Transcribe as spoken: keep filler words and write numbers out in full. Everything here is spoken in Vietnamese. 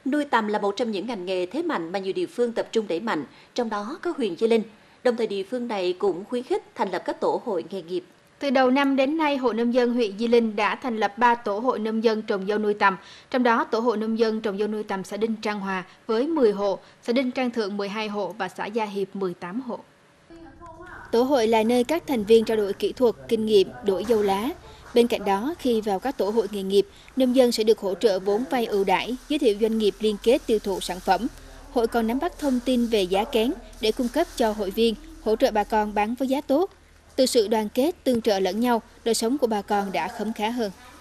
Nuôi tầm là một trong những ngành nghề thế mạnh mà nhiều địa phương tập trung đẩy mạnh, trong đó có huyện Di Linh. Đồng thời địa phương này cũng khuyến khích thành lập các tổ hội nghề nghiệp. Từ đầu năm đến nay, Hội Nông dân huyện Di Linh đã thành lập ba tổ hội nông dân trồng dâu nuôi tầm. Trong đó, tổ hội nông dân trồng dâu nuôi tầm xã Đinh Trang Hòa với mười hộ, xã Đinh Trang Thượng mười hai hộ và xã Gia Hiệp mười tám hộ. Tổ hội là nơi các thành viên trao đổi kỹ thuật, kinh nghiệm, đổi dâu lá. Bên cạnh đó, khi vào các tổ hội nghề nghiệp, nông dân sẽ được hỗ trợ vốn vay ưu đãi, giới thiệu doanh nghiệp liên kết tiêu thụ sản phẩm. Hội còn nắm bắt thông tin về giá kén để cung cấp cho hội viên, hỗ trợ bà con bán với giá tốt. Từ sự đoàn kết, tương trợ lẫn nhau, đời sống của bà con đã khấm khá hơn.